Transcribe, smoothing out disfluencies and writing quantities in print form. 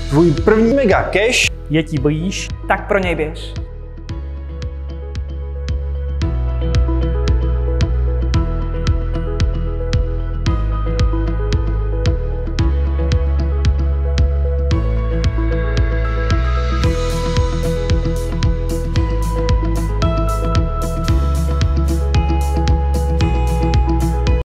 Tvůj první mega cash je ti blíž, Tak pro něj běž.